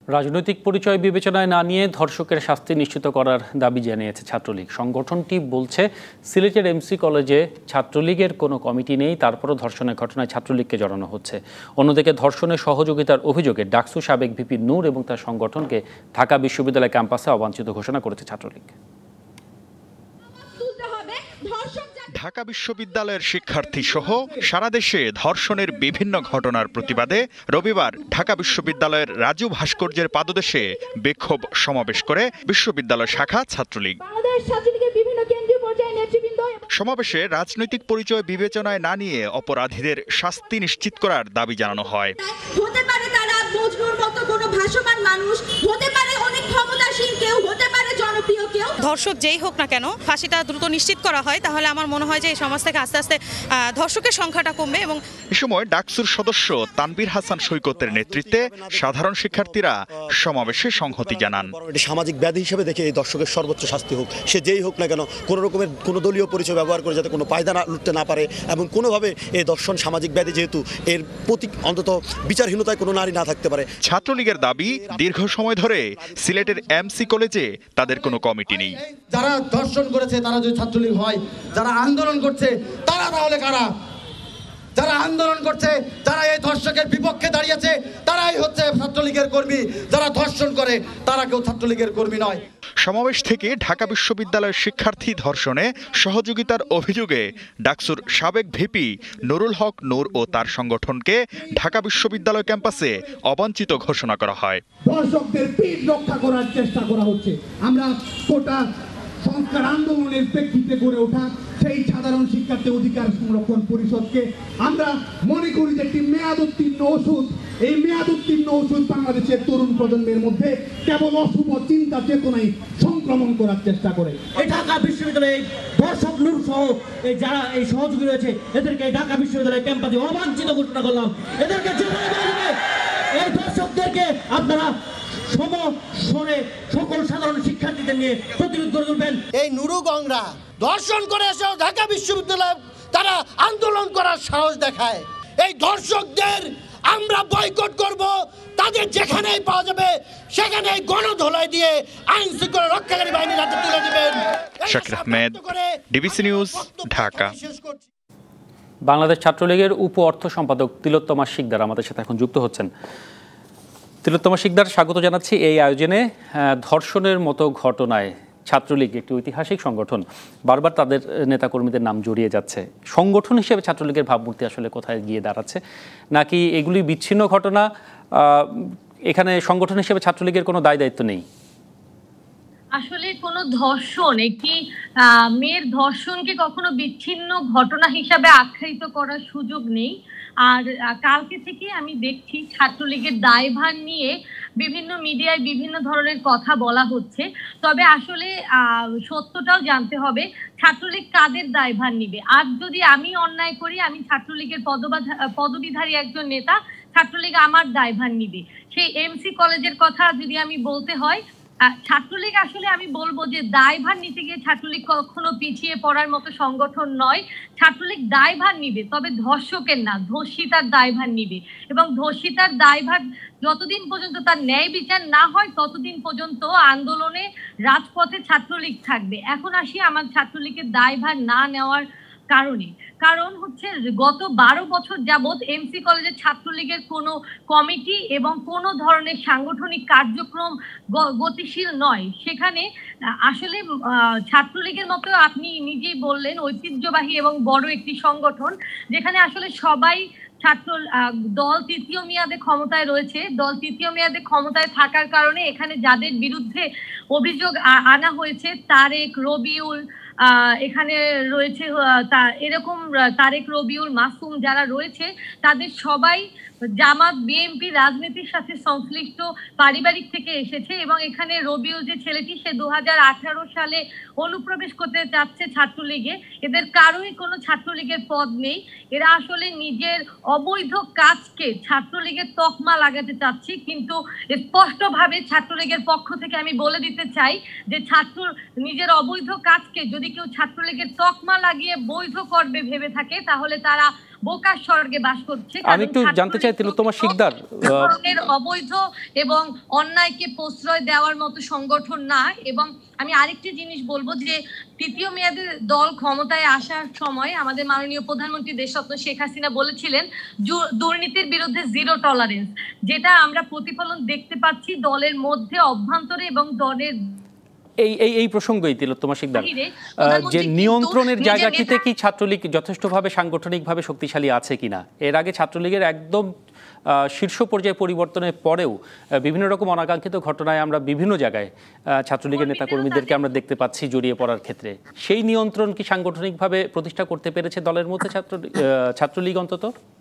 রাজনৈতিক পরিচয় বিবেচনায় না নিয়ে ধর্ষকের শাস্তি নিশ্চিত করার দাবি জানিয়েছে ছাত্রলীগ। সংগঠনটি বলছে, সিলেটের এমসি কলেজে ছাত্রলীগের কোনো কমিটি নেই, তারপরও ধর্ষণের ঘটনায় ছাত্রলীগকে জড়ানো হচ্ছে। অন্যদিকে ধর্ষণে সহযোগিতার অভিযোগে ডাকসু সাবেক ভিপি নূর এবং তার সংগঠনকে ঢাকা বিশ্ববিদ্যালয় ক্যাম্পাসে অবাঞ্ছিত ঘোষণা করেছে ছাত্রলীগ। ঢাকা বিশ্ববিদ্যালয়ের শিক্ষার্থী সহ সারা দেশে ধর্ষণের বিভিন্ন ঘটনার প্রতিবাদে রবিবার ঢাকা বিশ্ববিদ্যালয়ের রাজু ভাস্কর্যের পাদদেশে বিক্ষোভ সমাবেশ করে বিশ্ববিদ্যালয় শাখা ছাত্রলীগ। সমাবেশে রাজনৈতিক পরিচয় বিবেচনায় না নিয়ে অপরাধীদের শাস্তি নিশ্চিত করার দাবি জানানো হয়। হতে পারে তারা মজনুর মতো কোনো ভাসমান মানুষ, হতে পারে অনেক ক্ষমতাসীন কেউ, হতে পারে জনপ্রিয় কেউ। ধর্ষক যেই হোক না কেন, ফাঁসিটা দ্রুত নিশ্চিত করা হয়, তাহলে আমার মনে হয় যে এই সমাজ থেকে আস্তে আস্তে ধর্ষকের সংখ্যাটা কমবে। এবং এ সময় ডাকসুর সদস্য তানবীর হাসান সৈকতের নেতৃত্বে সাধারণ শিক্ষার্থীরা সমাবেশে সংহতি জানান। সামাজিক ব্যাধি হিসেবে দেখে এই ধর্ষকের সর্বোচ্চ শাস্তি হোক, সে যেই হোক না কেন, কোনো রকমের কোনো দলীয় পরিচয় ব্যবহার করে যাতে কোনো পায়দা লুটতে না পারে, এবং কোনোভাবে এই ধর্ষণ সামাজিক ব্যাধি, যেহেতু এর প্রতি অন্তত বিচারহীনতায় কোনো নারী না থাকতে পারে। ছাত্রলীগের দাবি, দীর্ঘ সময় ধরে সিলেটের এমসি কলেজে তাদের কোনো কমিটি নেই। যারা ধর্ষণ করেছে তারা যদি ছাত্রলীগ হয়, যারা আন্দোলন করছে তারা তাহলে কারা? যারা আন্দোলন করছে, যারা এই ধর্ষকের বিপক্ষে দাঁড়িয়েছে, তারাই হচ্ছে ছাত্রলীগের কর্মী। যারা ধর্ষণ করে তারা কেউ ছাত্রলীগের কর্মী নয়। সমাবেশ থেকে ঢাকা বিশ্ববিদ্যালয়ের শিক্ষার্থী ধর্ষণে সহযোগিতার অভিযোগে ডাকসুর সাবেক ভিপি নুরুল হক নূর ও তার সংগঠনকে ঢাকা বিশ্ববিদ্যালয় ক্যাম্পাসে অবাঞ্ছিত ঘোষণা করা হয়। ধর্ষকদের পিঠ রক্ষা করার চেষ্টা করা হচ্ছে। আমরা কোটা সংস্কার আন্দোলনের প্রেক্ষিতে গড়ে ওঠা সেই সাধারণ শিক্ষার্থী অধিকার সংরক্ষণ পরিষদকে আমরা মনে করি যে একটি মেয়াদোত্তীর্ণ ওষুধ। এই মেয়াদোত্তীর্ণ ওষুধ বাংলাদেশের তরুণ প্রজন্মের মধ্যে কেবল অশুভ চিন্তা চেতনায় সংক্রমণ করার চেষ্টা করে। এই ঢাকা বিশ্ববিদ্যালয়ে ধর্ষক নূর সহ যারা এই সহযোগী রয়েছে, এদেরকে ঢাকা বিশ্ববিদ্যালয়ের ক্যাম্পাসে অবাঞ্ছিত ঘোষণা করলাম। এদেরকে এই ধর্ষকদেরকে আপনারা সকল সাধারণ শিক্ষার্থীদের নিয়ে প্রতিরোধ করে তুলবেন। এই নুরুগংরা ধর্ষণ করে এসেও ঢাকা বিশ্ববিদ্যালয়ে তারা আন্দোলন করার সাহস দেখায়। এই ধর্ষকদের আমরা বয়কট করব। তাদের যেখানেই পাওয়া যাবে সেখানেই গণধোলাই দিয়ে আইন শৃঙ্খলা রক্ষাকারী বাহিনীর হাতে তুলে দিবেন। Shakir Ahmed, DBC news, Dhaka. বাংলাদেশ ছাত্রলীগের উপ অর্থ সম্পাদক তিলোত্তমা শিকদার আমাদের সাথে এখন যুক্ত হচ্ছেন। তিলোত্তমা শিকদার, স্বাগত জানাচ্ছি এই আয়োজনে। ধর্ষণের মতো ঘটনায় ছাত্রলীগ একটি ঐতিহাসিক সংগঠন, বারবার তাদের নেতাকর্মীদের নাম জড়িয়ে যাচ্ছে। সংগঠন হিসেবে ছাত্রলীগের ভাবমূর্তি আসলে কোথায় গিয়ে দাঁড়াচ্ছে, নাকি এগুলি বিচ্ছিন্ন ঘটনা? এখানে সংগঠন হিসেবে ছাত্রলীগের কোনো দায় দায়িত্ব নেই? আসলে কোনো ধর্ষণ, একটি মেয়ের ধর্ষণকে কখনো বিচ্ছিন্ন ঘটনা হিসাবে আখ্যায়িত করার সুযোগ নেই। আর কালকে থেকে আমি দেখছি ছাত্রলীগের দায়ভার নিয়ে বিভিন্ন মিডিয়ায় বিভিন্ন ধরনের কথা বলা হচ্ছে। তবে আসলে সত্যটাও জানতে হবে, ছাত্রলীগ কাদের দায়ভার নিবে। আর যদি আমি অন্যায় করি, আমি ছাত্রলীগের পদবিধারী একজন নেতা, ছাত্রলীগ আমার দায়ভার নিবে। সেই এমসি কলেজের কথা যদি আমি বলতে হয়, ছাত্রলীগ আসলে আমি বলবো যে দায়ভার নিতে গিয়ে ছাত্রলীগ কখনো পিছিয়ে পড়ার মতো সংগঠন নয়। ছাত্রলীগ দায়ভার নিবে, তবে ধর্ষকের না, ধর্ষিতার দায়ভার নিবে। এবং ধর্ষিতার দায়ভার যতদিন পর্যন্ত তার ন্যায় বিচার না হয় ততদিন পর্যন্ত আন্দোলনে রাজপথে ছাত্রলীগ থাকবে। এখন আসি আমার ছাত্রলীগের দায়ভার না নেওয়ার কারণ হচ্ছে গত 12 বছর যাবৎ এমসি কলেজের ছাত্রলীগের কোনো কমিটি এবং কোনো ধরনের সাংগঠনিক কার্যক্রম গতিশীল নয়। সেখানে আসলে ছাত্রলীগের মতো আপনি নিজেই বললেন ঐতিহ্যবাহী এবং বড় একটি সংগঠন, যেখানে আসলে সবাই ছাত্র দল তৃতীয় মেয়াদে ক্ষমতায় রয়েছে। দল তৃতীয় মেয়াদে ক্ষমতায় থাকার কারণে এখানে যাদের বিরুদ্ধে অভিযোগ আনা হয়েছে, তারেক, রবিউল, এখানে রয়েছে এরকম তারেক, রবিউল, মাসুম যারা রয়েছে, তাদের সবাই জামাত বিএনপি রাজনীতির সাথে সংশ্লিষ্ট পারিবারিক থেকে এসেছে। এবং এখানে রবিউল যে ছেলেটি, সে 2018 সালে অনুপ্রবেশ করতে চাচ্ছে ছাত্রলীগে। এদের কারোই কোনো ছাত্রলীগের পদ নেই। এরা আসলে নিজের অবৈধ কাজকে ছাত্রলীগের তকমা লাগাতে চাচ্ছে। কিন্তু স্পষ্টভাবে ছাত্রলীগের পক্ষ থেকে আমি বলে দিতে চাই যে নিজের অবৈধ কাজকে যদি যদি কেউ ছাত্রলীগের তকমা লাগিয়ে বৈধ করবে ভেবে থাকে তাহলে তারা বোকার স্বর্গে বাস করছে। আমি একটু জানতে চাই তিলোত্তমা শিকদার, ধরনের অবৈধ এবং অন্যায়কে প্রশ্রয় দেওয়ার মতো সংগঠন না। এবং আমি আরেকটি জিনিস বলবো যে তৃতীয় মেয়াদে দল ক্ষমতায় আসার সময় আমাদের মাননীয় প্রধানমন্ত্রী দেশরত্ন শেখ হাসিনা বলেছিলেন দুর্নীতির বিরুদ্ধে জিরো টলারেন্স, যেটা আমরা প্রতিফলন দেখতে পাচ্ছি দলের মধ্যে অভ্যন্তরে এবং দলের এই প্রসঙ্গই তিলোত্তমা শিকদার, যে নিয়ন্ত্রণের জায়গাটিতে কি ছাত্রলীগ যথেষ্টভাবে সাংগঠনিকভাবে শক্তিশালী আছে কিনা? এর আগে ছাত্রলীগের একদম শীর্ষ পর্যায়ে পরিবর্তনের পরেও বিভিন্ন রকম অনাকাঙ্ক্ষিত ঘটনায় আমরা বিভিন্ন জায়গায় ছাত্রলীগের নেতাকর্মীদেরকে আমরা দেখতে পাচ্ছি জড়িয়ে পড়ার ক্ষেত্রে। সেই নিয়ন্ত্রণ কি সাংগঠনিকভাবে প্রতিষ্ঠা করতে পেরেছে দলের মধ্যে ছাত্রলীগ অন্তত?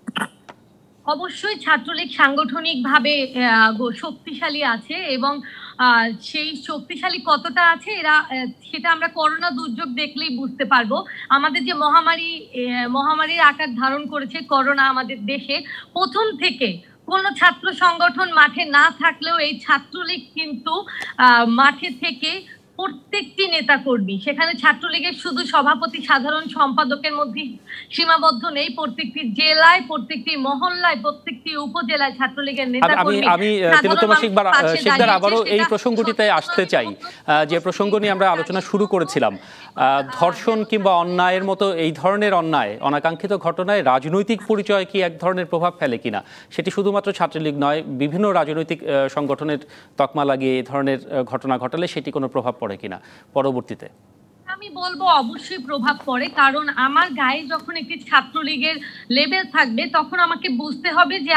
অবশ্যই ছাত্রলীগ সাংগঠনিকভাবে শক্তিশালী আছে এবং সেই শক্তিশালী কতটা আছে সেটা আমরা করোনা দুর্যোগ দেখলেই বুঝতে পারবো। আমাদের যে মহামারীর আকার ধারণ করেছে করোনা আমাদের দেশে, প্রথম থেকে কোনো ছাত্র সংগঠন মাঠে না থাকলেও এই ছাত্রলীগ কিন্তু মাঠে থেকে প্রত্যেকটি নেতাকর্মী, সেখানে ছাত্রলীগের শুধু সভাপতি সাধারণ সম্পাদকের মধ্যে সীমাবদ্ধ নেই, প্রত্যেকটি জেলায়, প্রত্যেকটি মহল্লায়, প্রত্যেকটি উপজেলায় ছাত্রলীগের নেতাকর্মী। আমি তিলোত্তমা শিকদার আবারও এই প্রসঙ্গটিতে আসতে চাই, যে প্রসঙ্গ নিয়ে আমরা আলোচনা শুরু করেছিলাম। ধর্ষণ কিংবা অন্যায়ের মতো এই ধরনের অন্যায়, অনাকাঙ্ক্ষিত ঘটনায় রাজনৈতিক পরিচয় কি এক ধরনের প্রভাব ফেলে কিনা? সেটি শুধুমাত্র ছাত্রলীগ নয়, বিভিন্ন রাজনৈতিক সংগঠনের তকমা লাগিয়ে এই ধরনের ঘটনা ঘটালে সেটি কোনো প্রভাব পড়ে কিনা পরবর্তীতে? আমি বলবো অবশ্যই প্রভাব পড়ে, কারণ আমার গায়ে যখন একটি ছাত্রলীগের লেবেল থাকবে তখন আমাকে বুঝতে হবে যে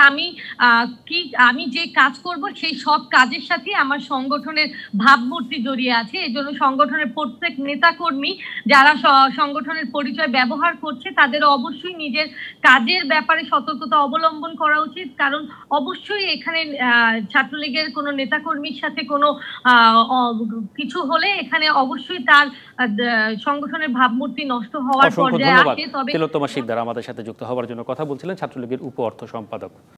আমি যে কাজ করব সেই সব কাজের সাথে আমার সংগঠনের ভাবমূর্তি জড়িয়ে আছে। এজন্য সংগঠনের প্রত্যেক নেতাকর্মী যারা সংগঠনের পরিচয় ব্যবহার করছে তাদের অবশ্যই নিজের কাজের ব্যাপারে সতর্কতা অবলম্বন করা উচিত, কারণ অবশ্যই এখানে ছাত্রলীগের কোনো নেতাকর্মীর সাথে কোনো কিছু হলে এখানে অবশ্যই তার সংগঠনের ভাবমূর্তি নষ্ট হওয়ার পর্যায়ে আসে। তবে তিলোত্তমা শিকদার আমাদের সাথে যুক্ত হওয়ার জন্য কথা বলছিলেন, ছাত্রলীগের উপ অর্থ সম্পাদক।